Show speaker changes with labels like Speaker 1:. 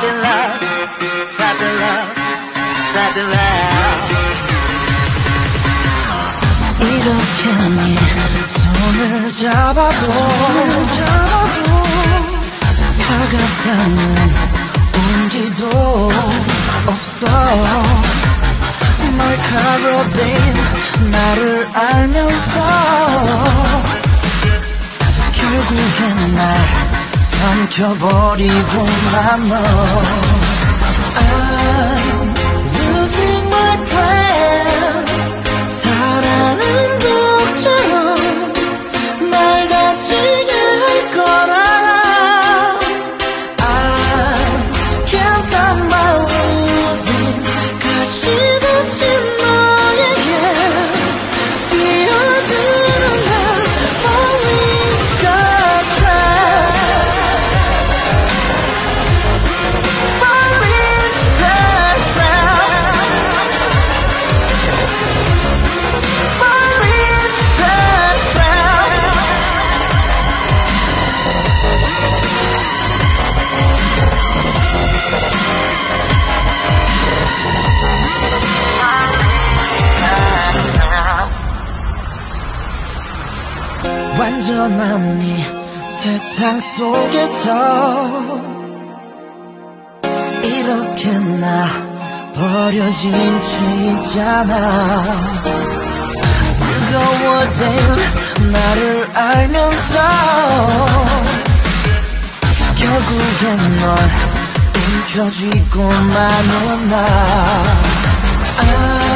Speaker 1: love, try to love, try to love.
Speaker 2: 이렇게 네 손을 잡아도 차갑다는 온기도 없어. 날카롭게 나를 알면서 결국엔 날 삼켜버리고만 너. I'm losing my breath. 사랑은 독처럼 날 다치게 할 걸 알아. I can't stop my losing. 가시밭이 너에게 뛰어드는 날 falling short. Falling 완전한 이 세상 속에서 이렇게 나 버려진 채 있잖아. 뜨거워진 나를 알면서 결국엔 널 움켜쥐고 마는 나.